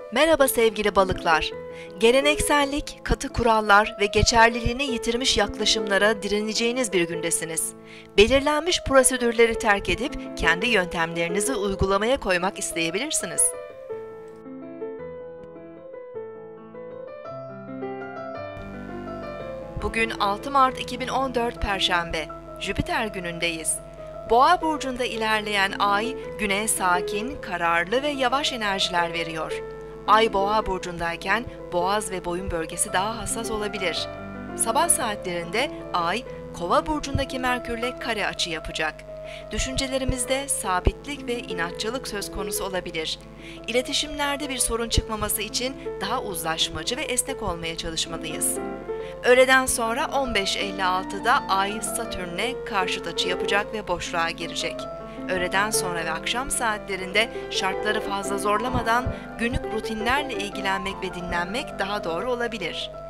Merhaba sevgili balıklar. Geleneksellik, katı kurallar ve geçerliliğini yitirmiş yaklaşımlara direneceğiniz bir gündesiniz. Belirlenmiş prosedürleri terk edip kendi yöntemlerinizi uygulamaya koymak isteyebilirsiniz. Bugün 6 Mart 2014 Perşembe, Jüpiter günündeyiz. Boğa burcunda ilerleyen Ay, güne sakin, kararlı ve yavaş enerjiler veriyor. Ay Boğa burcundayken boğaz ve boyun bölgesi daha hassas olabilir. Sabah saatlerinde Ay, Kova burcundaki Merkürle kare açı yapacak. Düşüncelerimizde sabitlik ve inatçılık söz konusu olabilir. İletişimlerde bir sorun çıkmaması için daha uzlaşmacı ve esnek olmaya çalışmalıyız. Öğleden sonra 15.56'da Ay Satürn'e karşıt açı yapacak ve boşluğa girecek. Öğleden sonra ve akşam saatlerinde şartları fazla zorlamadan günlük rutinlerle ilgilenmek ve dinlenmek daha doğru olabilir.